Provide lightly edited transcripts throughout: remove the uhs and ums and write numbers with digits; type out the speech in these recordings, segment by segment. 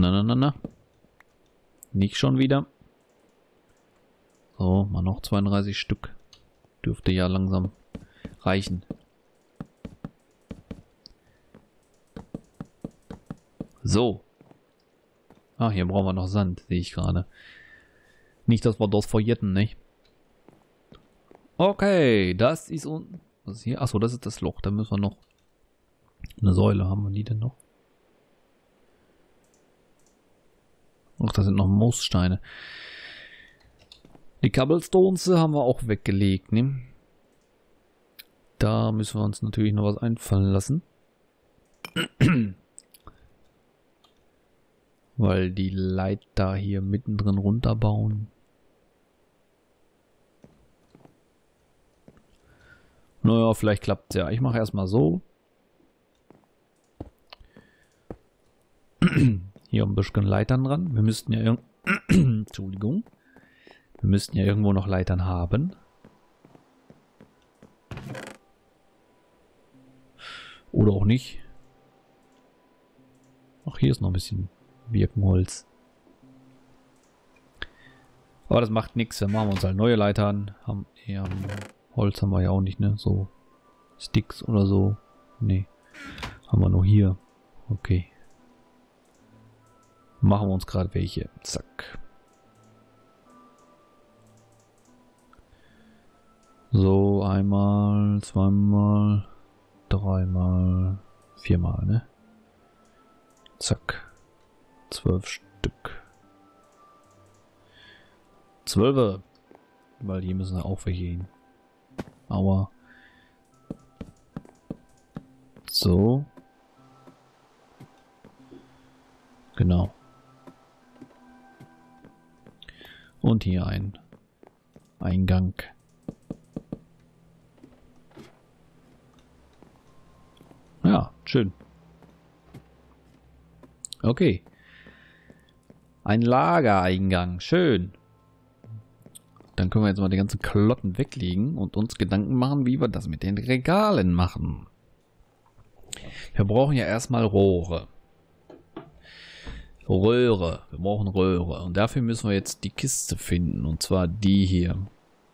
Na, na, na, na. Nicht schon wieder. So, mal noch 32 Stück. Dürfte ja langsam reichen. So. Ah, hier brauchen wir noch Sand, sehe ich gerade. Nicht, dass wir das verjetten, nicht? Okay, das ist unten. Was ist hier? Achso, das ist das Loch. Da müssen wir noch eine Säule. Haben wir die denn noch? Ach, da sind noch Moossteine. Die Cobblestones haben wir auch weggelegt, ne? Da müssen wir uns natürlich noch was einfallen lassen. Weil die Leiter hier mittendrin runterbauen. Naja, vielleicht klappt es ja. Ich mache erstmal so. Hier ein bisschen Leitern dran. Wir müssten ja Entschuldigung. Wir müssten ja irgendwo noch Leitern haben. Oder auch nicht. Ach, hier ist noch ein bisschen Birkenholz. Aber das macht nichts. Dann machen wir uns halt neue Leitern. Holz haben wir ja auch nicht, ne? So Sticks oder so. Nee. Haben wir nur hier. Okay. Machen wir uns gerade welche. Zack. So, einmal, zweimal, dreimal, viermal, ne? Zack. 12 Stück. 12. Weil hier müssen wir auch welche hin. Aber so. Genau. Und hier ein Eingang. Ja, schön. Okay. Ein Lagereingang. Schön. Dann können wir jetzt mal die ganzen Klotten weglegen und uns Gedanken machen, wie wir das mit den Regalen machen. Wir brauchen ja erstmal Rohre. Röhre. Wir brauchen Röhre. Und dafür müssen wir jetzt die Kiste finden. Und zwar die hier.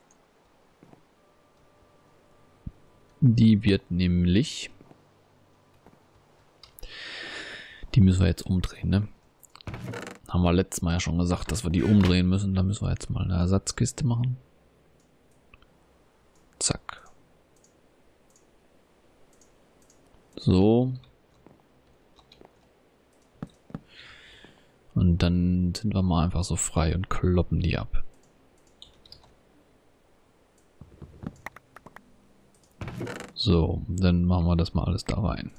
Die wird nämlich... Die müssen wir jetzt umdrehen, ne? Haben wir letztes Mal ja schon gesagt, dass wir die umdrehen müssen. Da müssen wir jetzt mal eine Ersatzkiste machen. Zack. So. Und dann sind wir mal einfach so frei und kloppen die ab. So, dann machen wir das mal alles da rein.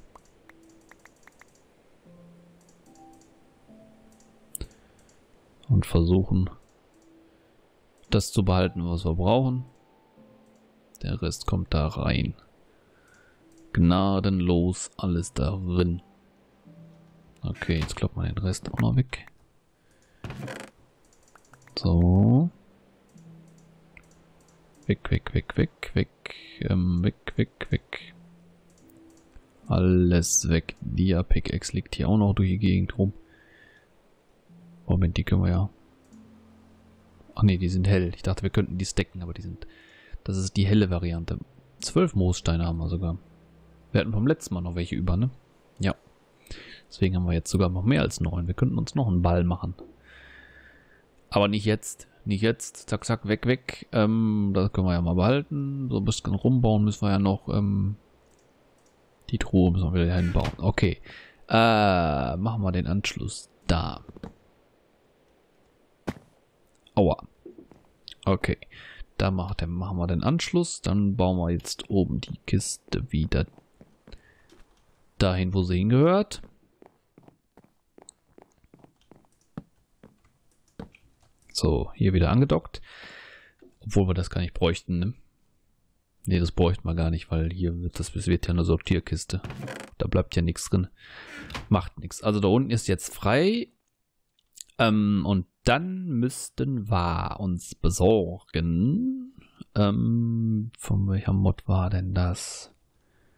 Und versuchen, das zu behalten, was wir brauchen. Der Rest kommt da rein. Gnadenlos alles darin. Okay, jetzt klappt man den Rest auch noch weg. So. Weg, weg, weg, weg, weg. Weg, weg, weg. Alles weg. Dia-Pickaxe liegt hier auch noch durch die Gegend rum. Moment, die können wir ja... Ach nee, die sind hell. Ich dachte, wir könnten die stacken, aber die sind... Das ist die helle Variante. 12 Moossteine haben wir sogar. Wir hatten vom letzten Mal noch welche über, ne? Ja. Deswegen haben wir jetzt sogar noch mehr als 9. Wir könnten uns noch einen Ball machen. Aber nicht jetzt. Nicht jetzt. Zack, zack, weg, weg. Das können wir ja mal behalten. So ein bisschen rumbauen müssen wir ja noch. Die Truhe müssen wir wieder hinbauen. Okay. Machen wir den Anschluss da. Aua. Okay. Da machen wir den Anschluss. Dann bauen wir jetzt oben die Kiste wieder dahin, wo sie hingehört. So, hier wieder angedockt. Obwohl wir das gar nicht bräuchten, ne? Ne, das bräuchten wir gar nicht, weil hier wird ja eine Sortierkiste. Da bleibt ja nichts drin. Macht nichts. Also da unten ist jetzt frei. Und dann müssten wir uns besorgen. Von welcher Mod war denn das?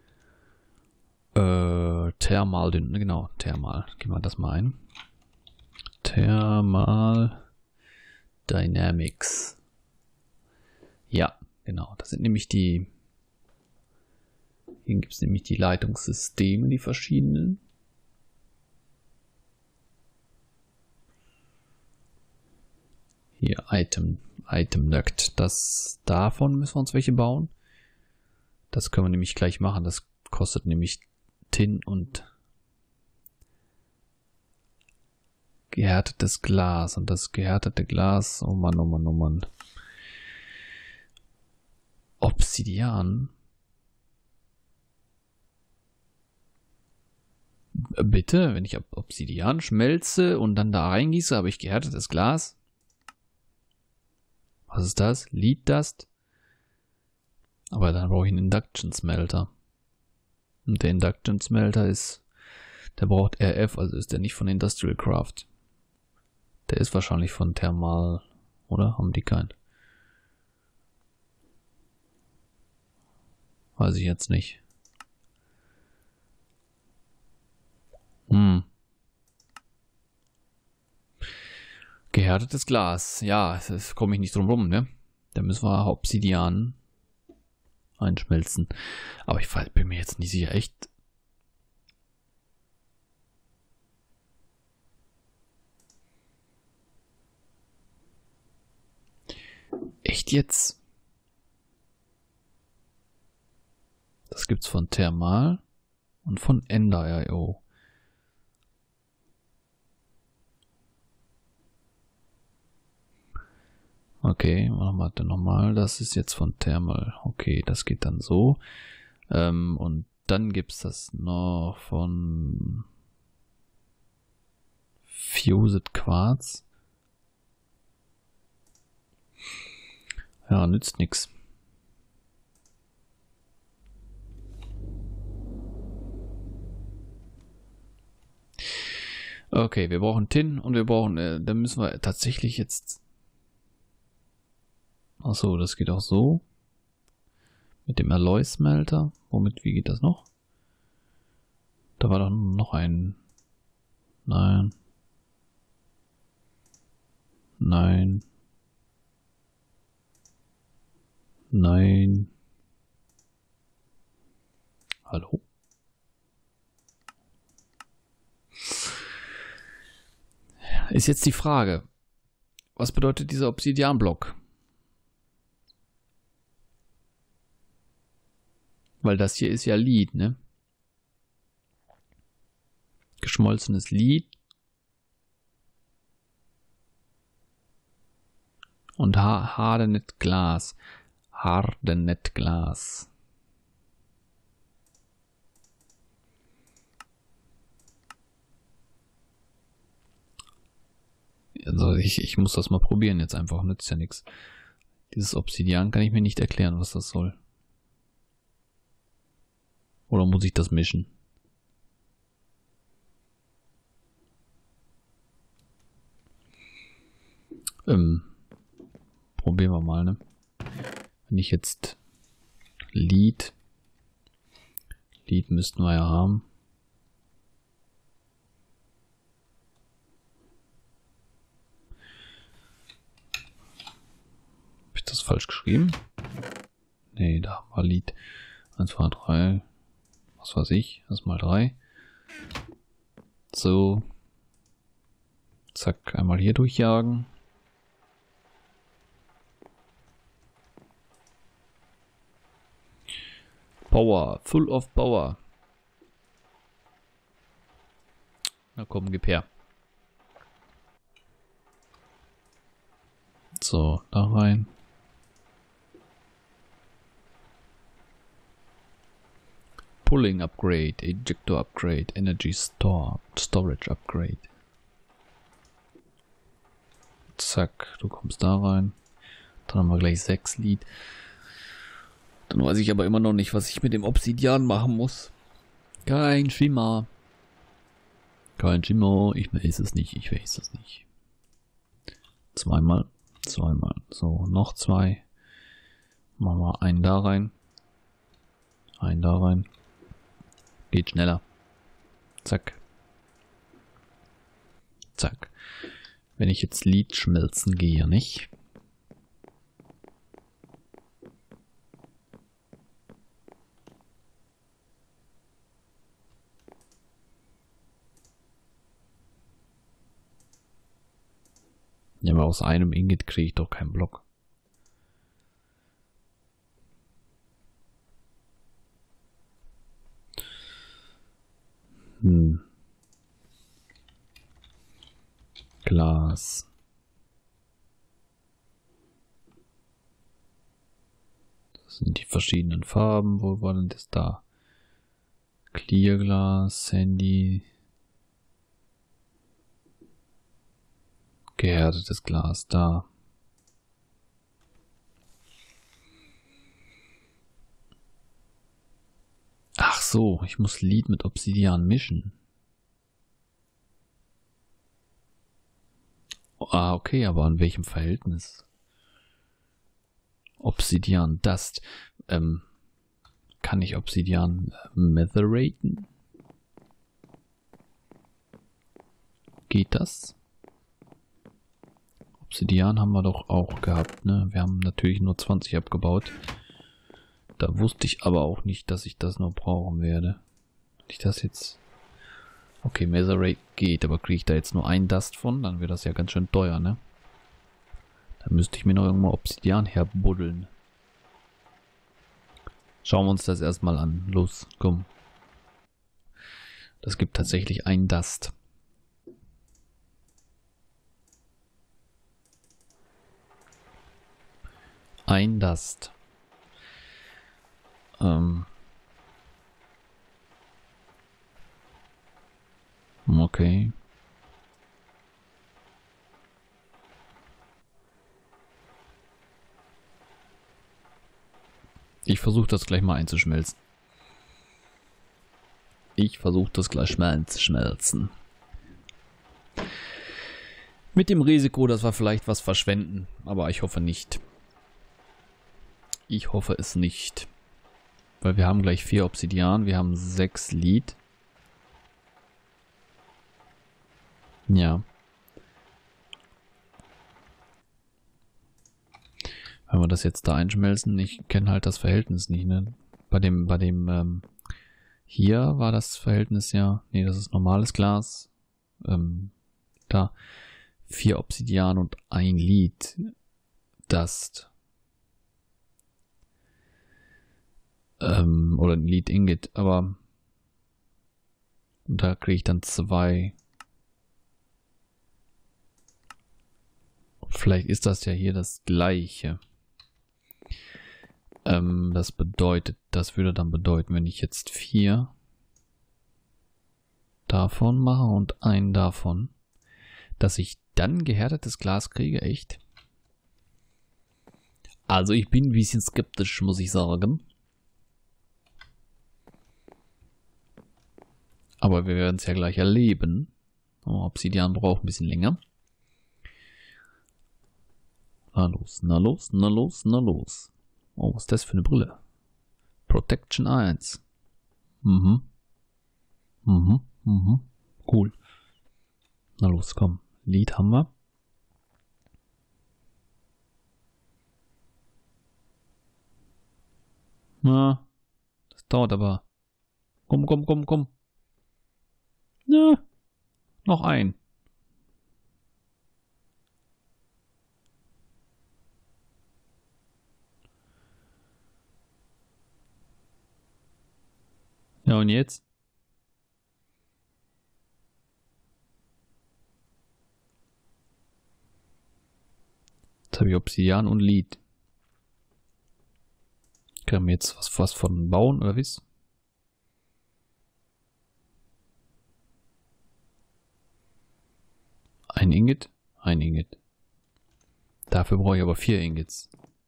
Thermal, genau, Thermal. Gehen wir das mal ein. Thermal Dynamics. Ja, genau. Das sind nämlich die. Hier gibt es nämlich die Leitungssysteme, die verschiedenen. Hier Item Duct. Davon müssen wir uns welche bauen. Das können wir nämlich gleich machen. Das kostet nämlich Tin und gehärtetes Glas. Und das gehärtete Glas, oh Mann, oh Mann, oh Mann. Obsidian. Bitte, wenn ich Obsidian schmelze und dann da reingieße, habe ich gehärtetes Glas. Was ist das? Lead Dust? Aber dann brauche ich einen Induction Smelter. Und der Induction Smelter ist, der braucht RF, also ist der nicht von Industrial Craft. Der ist wahrscheinlich von Thermal, oder? Haben die keinen? Weiß ich jetzt nicht. Gehärtetes Glas. Ja, das komme ich nicht drum rum, ne? Da müssen wir Obsidian einschmelzen. Aber ich bin mir jetzt nicht sicher, echt. Echt jetzt? Das gibt's von Thermal und von Ender.io. Okay, machen wir das nochmal. Das ist jetzt von Thermal. Okay, das geht dann so. Und dann gibt es das noch von Fused Quarz. Ja, nützt nichts. Okay, wir brauchen Tin und wir brauchen, dann müssen wir tatsächlich jetzt. Achso, das geht auch so. Mit dem Alloy Smelter. Wie geht das noch? Da war doch noch ein. Nein. Nein. Nein. Hallo? Ist jetzt die Frage. Was bedeutet dieser Obsidianblock? Weil das hier ist ja Lead, ne? Geschmolzenes Lead. Und Hardened Glas. Hardened Glas. Also ich muss das mal probieren jetzt einfach, nützt ja nichts. Dieses Obsidian kann ich mir nicht erklären, was das soll. Oder muss ich das mischen? Probieren wir mal, ne? Wenn ich jetzt Lead müssten wir ja haben. Habe ich das falsch geschrieben? Nee, da war Lead. 1, 2, 3. Was weiß ich, das mal 3. So. Zack, einmal hier durchjagen. Power, full of power. Na komm, gib her. So, da rein. Pulling Upgrade, Ejector Upgrade, Energy Storage Upgrade. Zack, du kommst da rein. Dann haben wir gleich 6 Lead. Dann weiß ich aber immer noch nicht, was ich mit dem Obsidian machen muss. Kein Schimmer. Kein Schimmer. Ich weiß es nicht. Ich weiß es nicht. Zweimal. So, noch 2. Machen wir einen da rein. Einen da rein. Geht schneller. Zack. Zack. Wenn ich jetzt Lead schmelzen gehe, nicht? Ja, aber aus einem Ingot kriege ich doch keinen Block. Glas. Das sind die verschiedenen Farben. Wo war denn das da? Clearglas, Sandy. Gehärtetes Glas da. Ach so, ich muss Lead mit Obsidian mischen. Ah, okay, aber in welchem Verhältnis? Obsidian Dust. Kann ich Obsidian metheraten? Geht das? Obsidian haben wir doch auch gehabt, ne? Wir haben natürlich nur 20 abgebaut. Da wusste ich aber auch nicht, dass ich das noch brauchen werde. Wenn ich das jetzt... Okay, Metherate geht, aber kriege ich da jetzt nur einen Dust von? Dann wäre das ja ganz schön teuer, ne? Dann müsste ich mir noch irgendwo Obsidian herbuddeln. Schauen wir uns das erstmal an. Los, komm. Das gibt tatsächlich einen Dust. Ein Dust. Okay. Ich versuche das gleich mal einzuschmelzen. Ich versuche das gleich mal einzuschmelzen. Mit dem Risiko, dass wir vielleicht was verschwenden. Aber ich hoffe nicht. Ich hoffe es nicht. Weil wir haben gleich 4 Obsidian. Wir haben 6 Lead. Ja. Wenn wir das jetzt da einschmelzen, ich kenne halt das Verhältnis nicht, ne? Bei dem, hier war das Verhältnis ja, nee, das ist normales Glas. Da 4 Obsidian und 1 Lead Dust. Oder ein Lead Ingot, aber da kriege ich dann 2. Vielleicht ist das ja hier das gleiche. Das bedeutet, das würde dann bedeuten, wenn ich jetzt 4 davon mache und einen davon, dass ich dann gehärtetes Glas kriege, echt? Also ich bin ein bisschen skeptisch, muss ich sagen. Aber wir werden es ja gleich erleben. Oh, Obsidian braucht ein bisschen länger. Na los, na los, na los, na los. Oh, was ist das für eine Brille? Protection 1. Mhm. Mhm, mhm. Cool. Na los, komm. Lead haben wir. Na, das dauert aber. Komm, komm, komm, komm. Na, noch ein. Ja, und jetzt? Jetzt habe ich Obsidian und Lead. Können wir jetzt was von bauen, oder wie? Ein Ingot? Ein Ingot. Dafür brauche ich aber 4 Ingots.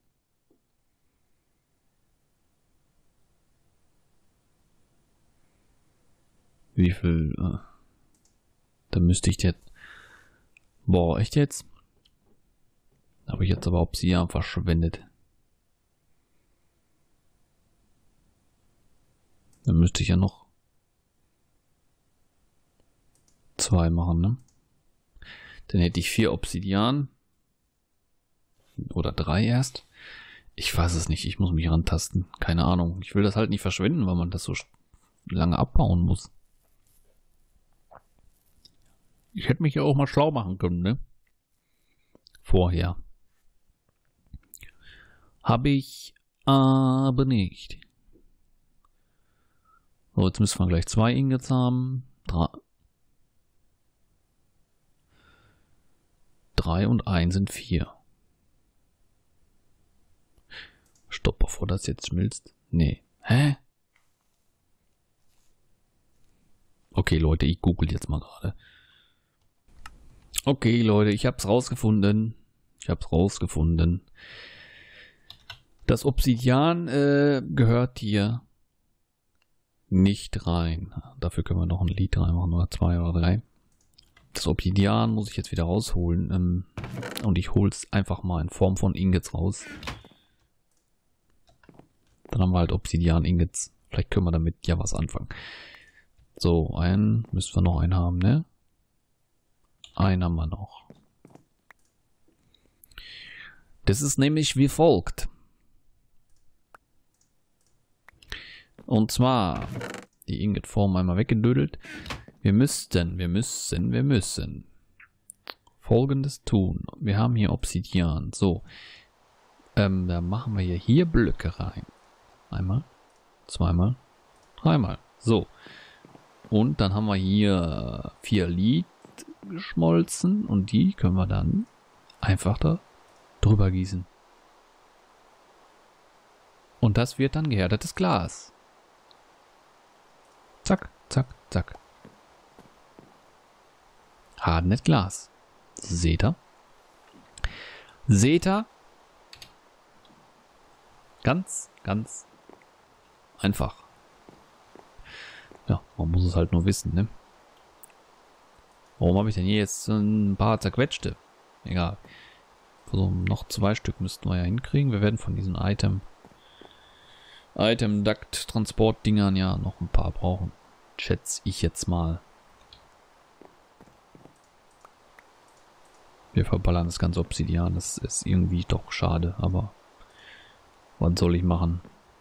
Wie viel? Da müsste ich jetzt... Boah, echt jetzt? Habe ich jetzt aber Obsidian verschwendet. Dann müsste ich ja noch 2 machen, ne? Dann hätte ich 4 Obsidian. Oder 3 erst. Ich weiß es nicht. Ich muss mich rantasten. Keine Ahnung. Ich will das halt nicht verschwenden, weil man das so lange abbauen muss. Ich hätte mich ja auch mal schlau machen können, ne? Vorher. Habe ich aber nicht. So, jetzt müssen wir gleich 2 Ingots haben. 3 und 1 sind 4. Stopp, bevor das jetzt schmilzt. Nee. Hä? Okay, Leute, ich google jetzt mal gerade. Okay, Leute, ich hab's rausgefunden. Das Obsidian gehört hier nicht rein. Dafür können wir noch ein Lied reinmachen, oder 2 oder 3. Das Obsidian muss ich jetzt wieder rausholen. Und ich hole es einfach mal in Form von Ingots raus. Dann haben wir halt Obsidian-Ingots. Vielleicht können wir damit ja was anfangen. So, einen müssen wir noch einen haben, ne? Einen haben wir noch. Das ist nämlich wie folgt. Und zwar die Ingot-Form einmal weggedödelt. Wir müssen Folgendes tun. Wir haben hier Obsidian. So. Da machen wir hier Blöcke rein. Einmal, zweimal, dreimal. So. Und dann haben wir hier 4 Lead geschmolzen. Und die können wir dann einfach da drüber gießen. Und das wird dann gehärtetes Glas. Zack, zack, zack. Hardenes Glas. Seht ihr? Seht ihr? Ganz, ganz einfach. Ja, man muss es halt nur wissen, ne? Warum habe ich denn hier jetzt ein paar zerquetschte? Egal. So, noch 2 Stück müssten wir ja hinkriegen. Wir werden von diesen Item-Duct-Transport-Dingern ja noch ein paar brauchen. Schätze ich jetzt mal. Wir verballern das ganze Obsidian. Das ist irgendwie doch schade, aber was soll ich machen?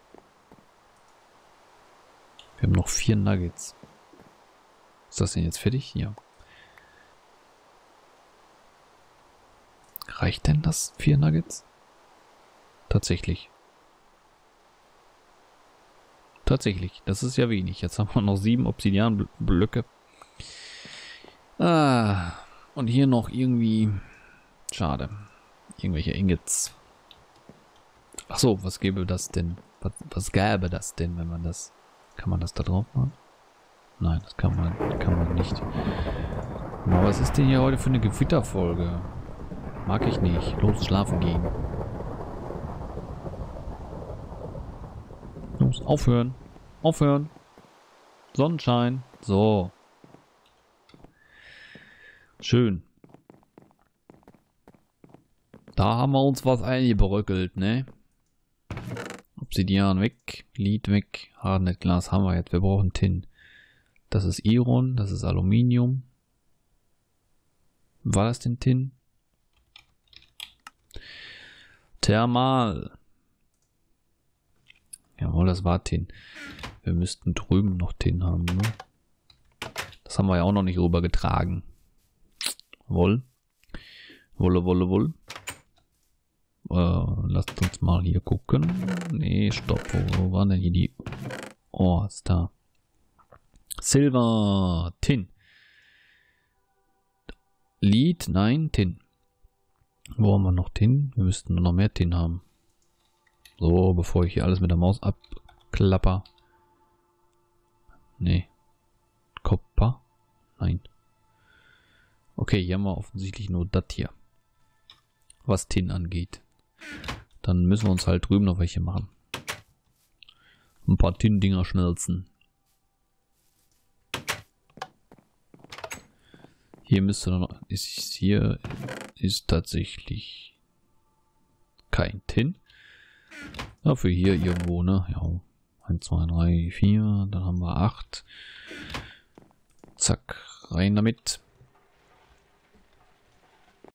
Wir haben noch 4 Nuggets. Ist das denn jetzt fertig? Ja. Reicht denn das 4 Nuggets? Tatsächlich. Tatsächlich. Das ist ja wenig. Jetzt haben wir noch 7 Obsidian-Blöcke. Und hier noch irgendwie... Schade. Irgendwelche Ingots. Ach so, was gäbe das denn? Was gäbe das denn, wenn man das... Kann man das da drauf machen? Nein, das kann man nicht. Aber was ist denn hier heute für eine Gewitterfolge? Mag ich nicht. Los, schlafen gehen. Los, aufhören. Aufhören. Sonnenschein. So. Schön. Da haben wir uns was eingebröckelt, ne? Obsidian weg, Lead weg, Hardenes Glas haben wir jetzt. Wir brauchen Tin. Das ist Iron, das ist Aluminium. War das denn Tin? Thermal. Jawohl, das war Tin. Wir müssten drüben noch Tin haben, ne? Das haben wir ja auch noch nicht rübergetragen. Woll. Wolle. Lasst uns mal hier gucken. Nee, stopp. Wo waren denn hier die? Oh, ist da. Silber. Tin. Lead. Nein, Tin. Wo haben wir noch Tin? Wir müssten noch mehr Tin haben. So, bevor ich hier alles mit der Maus abklapper. Nee. Copper? Nein. Okay, hier haben wir offensichtlich nur das hier. Was Tin angeht. Dann müssen wir uns halt drüben noch welche machen. Ein paar Tin-Dinger schnelzen. Hier müsste dann noch... Hier ist tatsächlich kein Tin. Dafür hier irgendwo, ne? Ja. 1, 2, 3, 4. Dann haben wir 8. Zack. Rein damit.